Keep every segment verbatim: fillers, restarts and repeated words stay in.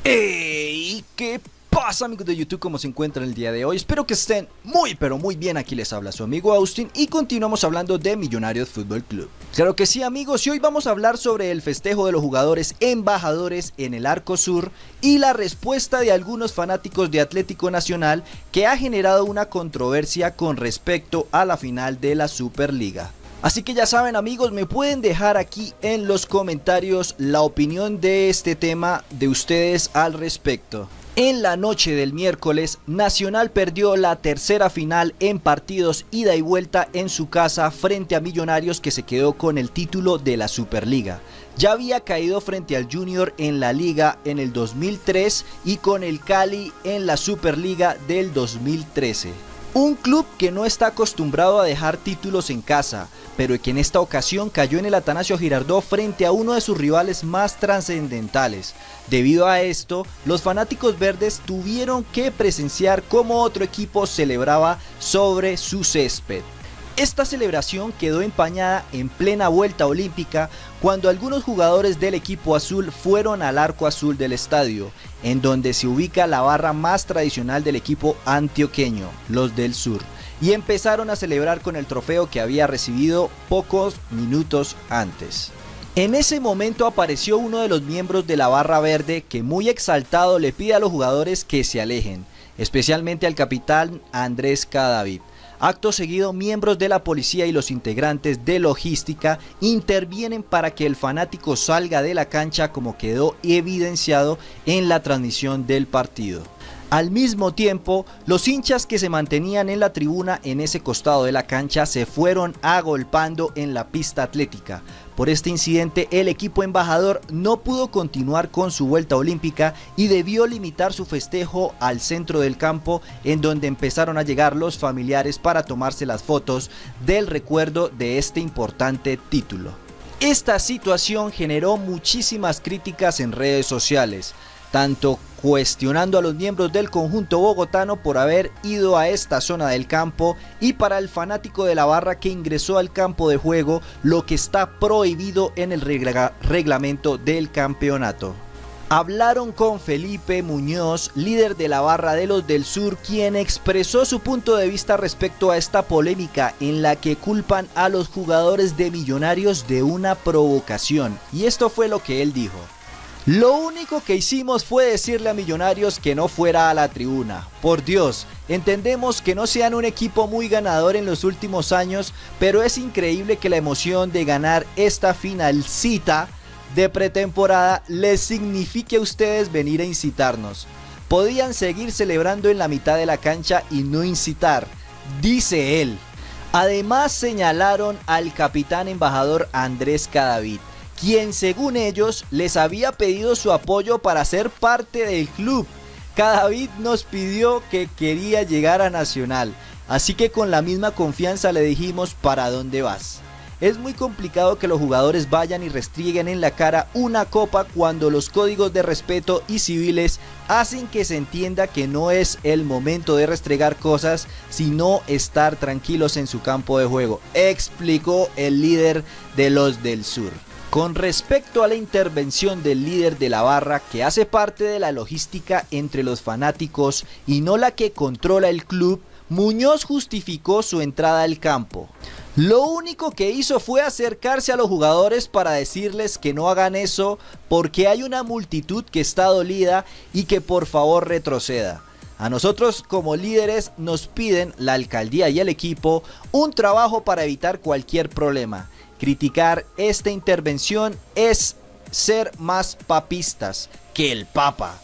Hey, ¿qué pasa, amigos de YouTube? ¿Cómo se encuentran el día de hoy? Espero que estén muy pero muy bien. Aquí les habla su amigo Austin y continuamos hablando de Millonarios Fútbol Club. Claro que sí, amigos, y hoy vamos a hablar sobre el festejo de los jugadores embajadores en el Arco Sur y la respuesta de algunos fanáticos de Atlético Nacional, que ha generado una controversia con respecto a la final de la Superliga. Así que ya saben, amigos, me pueden dejar aquí en los comentarios la opinión de este tema de ustedes al respecto. En la noche del miércoles, Nacional perdió la tercera final en partidos ida y vuelta en su casa frente a Millonarios, que se quedó con el título de la Superliga. Ya había caído frente al Junior en la Liga en el dos mil tres y con el Cali en la Superliga del dos mil trece. Un club que no está acostumbrado a dejar títulos en casa, pero que en esta ocasión cayó en el Atanasio Girardot frente a uno de sus rivales más trascendentales. Debido a esto, los fanáticos verdes tuvieron que presenciar cómo otro equipo celebraba sobre su césped. Esta celebración quedó empañada en plena vuelta olímpica cuando algunos jugadores del equipo azul fueron al arco azul del estadio, en donde se ubica la barra más tradicional del equipo antioqueño, los del sur, y empezaron a celebrar con el trofeo que había recibido pocos minutos antes. En ese momento apareció uno de los miembros de la barra verde, que muy exaltado le pide a los jugadores que se alejen, especialmente al capitán Andrés Cadavid. Acto seguido, miembros de la policía y los integrantes de logística intervienen para que el fanático salga de la cancha, como quedó evidenciado en la transmisión del partido. Al mismo tiempo, los hinchas que se mantenían en la tribuna en ese costado de la cancha se fueron agolpando en la pista atlética. Por este incidente, el equipo embajador no pudo continuar con su vuelta olímpica y debió limitar su festejo al centro del campo, en donde empezaron a llegar los familiares para tomarse las fotos del recuerdo de este importante título. Esta situación generó muchísimas críticas en redes sociales, tanto cuestionando a los miembros del conjunto bogotano por haber ido a esta zona del campo, y para el fanático de la barra que ingresó al campo de juego, lo que está prohibido en el regla- reglamento del campeonato. Hablaron con Felipe Muñoz, líder de la barra de los del sur, quien expresó su punto de vista respecto a esta polémica en la que culpan a los jugadores de Millonarios de una provocación, y esto fue lo que él dijo. Lo único que hicimos fue decirle a Millonarios que no fuera a la tribuna. Por Dios, entendemos que no sean un equipo muy ganador en los últimos años, pero es increíble que la emoción de ganar esta finalcita de pretemporada les signifique a ustedes venir a incitarnos. Podían seguir celebrando en la mitad de la cancha y no incitar, dice él. Además, señalaron al capitán embajador Andrés Cadavid, quien según ellos les había pedido su apoyo para ser parte del club. Cadavid nos pidió que quería llegar a Nacional, así que con la misma confianza le dijimos: ¿para dónde vas? Es muy complicado que los jugadores vayan y restrieguen en la cara una copa cuando los códigos de respeto y civiles hacen que se entienda que no es el momento de restregar cosas, sino estar tranquilos en su campo de juego, explicó el líder de los del sur. Con respecto a la intervención del líder de la barra, que hace parte de la logística entre los fanáticos y no la que controla el club, Muñoz justificó su entrada al campo. Lo único que hizo fue acercarse a los jugadores para decirles que no hagan eso porque hay una multitud que está dolida y que por favor retroceda. A nosotros como líderes nos piden, la alcaldía y el equipo, un trabajo para evitar cualquier problema. Criticar esta intervención es ser más papistas que el Papa.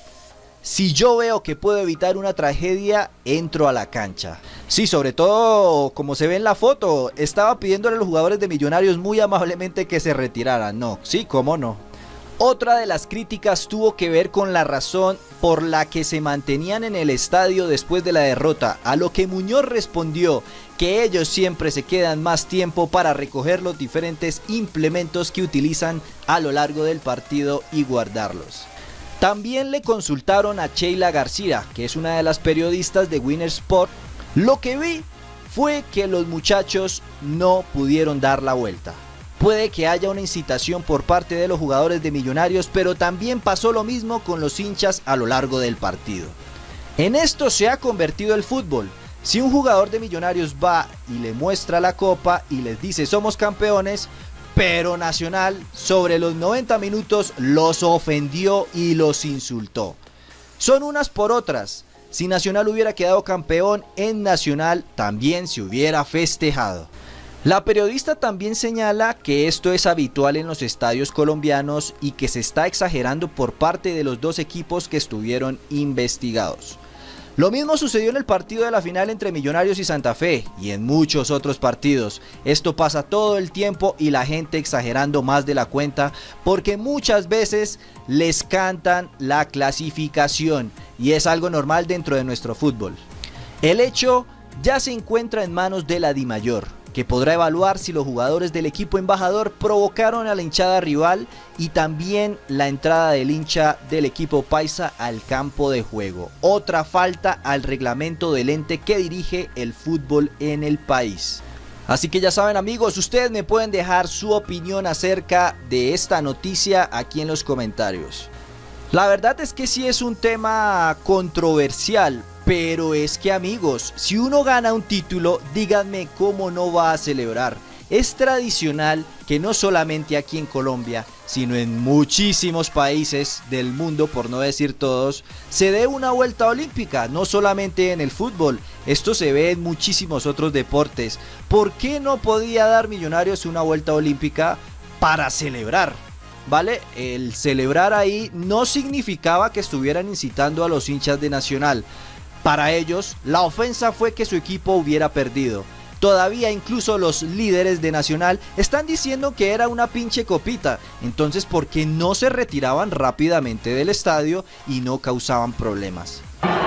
Si yo veo que puedo evitar una tragedia, entro a la cancha. Sí, sobre todo como se ve en la foto, estaba pidiéndole a los jugadores de Millonarios muy amablemente que se retiraran. No, sí, cómo no. Otra de las críticas tuvo que ver con la razón por la que se mantenían en el estadio después de la derrota, a lo que Muñoz respondió que ellos siempre se quedan más tiempo para recoger los diferentes implementos que utilizan a lo largo del partido y guardarlos. También le consultaron a Sheila García, que es una de las periodistas de Winner Sport. Lo que vi fue que los muchachos no pudieron dar la vuelta. puede que haya una incitación por parte de los jugadores de Millonarios, pero también pasó lo mismo con los hinchas a lo largo del partido. En esto se ha convertido el fútbol. Si un jugador de Millonarios va y le muestra la copa y les dice somos campeones, pero Nacional sobre los noventa minutos los ofendió y los insultó. Son unas por otras. Si Nacional hubiera quedado campeón, en Nacional también se hubiera festejado. La periodista también señala que esto es habitual en los estadios colombianos y que se está exagerando por parte de los dos equipos que estuvieron investigados. Lo mismo sucedió en el partido de la final entre Millonarios y Santa Fe y en muchos otros partidos. Esto pasa todo el tiempo y la gente exagerando más de la cuenta porque muchas veces les cantan la clasificación y es algo normal dentro de nuestro fútbol. El hecho ya se encuentra en manos de la DIMAYOR, que podrá evaluar si los jugadores del equipo embajador provocaron a la hinchada rival y también la entrada del hincha del equipo paisa al campo de juego. Otra falta al reglamento del ente que dirige el fútbol en el país. Así que ya saben, amigos, ustedes me pueden dejar su opinión acerca de esta noticia aquí en los comentarios. La verdad es que sí es un tema controversial. Pero es que, amigos, si uno gana un título, díganme cómo no va a celebrar. Es tradicional que no solamente aquí en Colombia, sino en muchísimos países del mundo, por no decir todos, se dé una vuelta olímpica, no solamente en el fútbol. Esto se ve en muchísimos otros deportes. ¿Por qué no podía dar Millonarios una vuelta olímpica para celebrar? ¿Vale? El celebrar ahí no significaba que estuvieran incitando a los hinchas de Nacional. Para ellos, la ofensa fue que su equipo hubiera perdido. Todavía incluso los líderes de Nacional están diciendo que era una pinche copita. Entonces, ¿por qué no se retiraban rápidamente del estadio y no causaban problemas?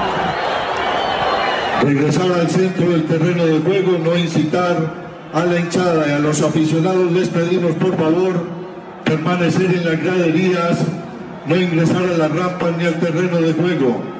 Regresar al centro del terreno de juego, no incitar a la hinchada y a los aficionados. Les pedimos por favor permanecer en las graderías, no ingresar a las rampas ni al terreno de juego.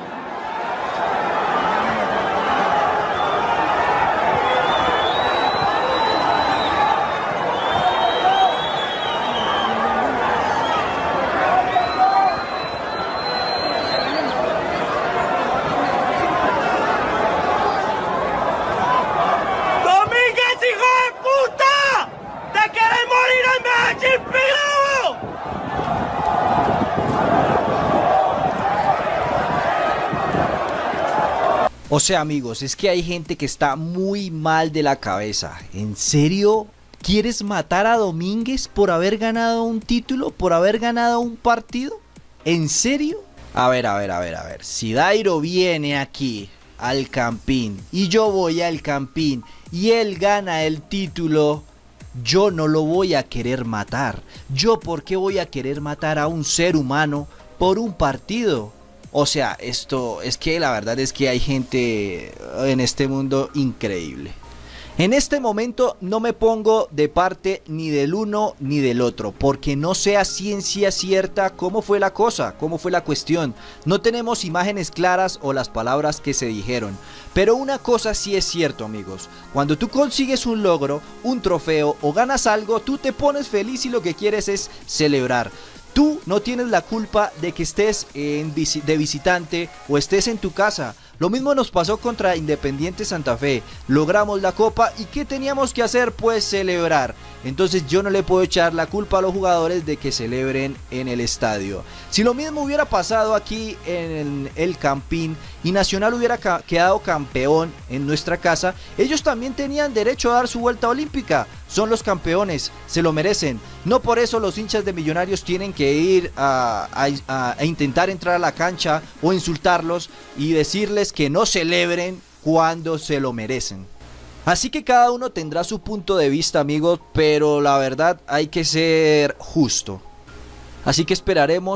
O sea, amigos, es que hay gente que está muy mal de la cabeza. ¿En serio? ¿Quieres matar a Domínguez por haber ganado un título? ¿Por haber ganado un partido? ¿En serio? A ver, a ver, a ver, a ver. Si Dairo viene aquí al Campín y yo voy al Campín y él gana el título, yo no lo voy a querer matar. ¿Yo por qué voy a querer matar a un ser humano por un partido? O sea, esto es que la verdad es que hay gente en este mundo increíble. En este momento no me pongo de parte ni del uno ni del otro, porque no sé a ciencia cierta cómo fue la cosa, cómo fue la cuestión. No tenemos imágenes claras o las palabras que se dijeron. Pero una cosa sí es cierto, amigos. Cuando tú consigues un logro, un trofeo o ganas algo, tú te pones feliz y lo que quieres es celebrar. Tú no tienes la culpa de que estés en vis- de visitante o estés en tu casa. Lo mismo nos pasó contra Independiente Santa Fe. Logramos la copa y ¿qué teníamos que hacer? Pues celebrar. Entonces yo no le puedo echar la culpa a los jugadores de que celebren en el estadio. Si lo mismo hubiera pasado aquí en el Campín y Nacional hubiera ca- quedado campeón en nuestra casa, ellos también tenían derecho a dar su vuelta olímpica. Son los campeones, se lo merecen. No por eso los hinchas de Millonarios tienen que ir a, a, a intentar entrar a la cancha o insultarlos y decirles que no celebren cuando se lo merecen. Así que cada uno tendrá su punto de vista, amigos, pero la verdad hay que ser justo. Así que esperaremos qué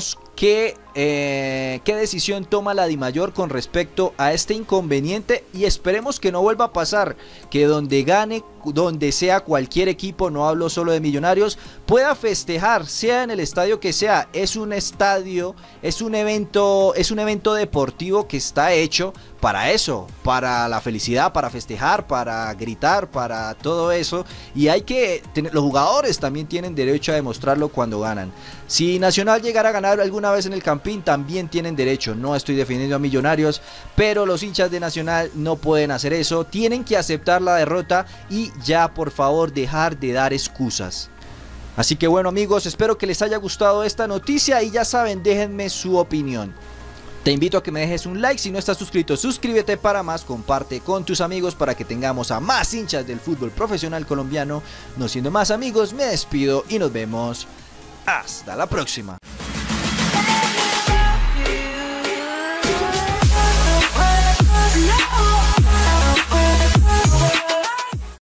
qué, eh, qué decisión toma la DIMAYOR con respecto a este inconveniente, y esperemos que no vuelva a pasar, que donde gane, donde sea cualquier equipo, no hablo solo de Millonarios, pueda festejar, sea en el estadio que sea. Es un estadio, es un evento, es un evento deportivo que está hecho para eso, para la felicidad, para festejar, para gritar, para todo eso, y hay que tener, los jugadores también tienen derecho a demostrarlo cuando ganan. Si Nacional llegara a ganar alguna vez en el Campín, también tienen derecho. No estoy defendiendo a Millonarios, pero los hinchas de Nacional no pueden hacer eso, tienen que aceptar la derrota y ya, por favor, dejar de dar excusas. Así que bueno, amigos, espero que les haya gustado esta noticia y ya saben, déjenme su opinión. Te invito a que me dejes un like, si no estás suscrito, suscríbete para más, comparte con tus amigos para que tengamos a más hinchas del fútbol profesional colombiano. No siendo más, amigos, me despido y nos vemos hasta la próxima.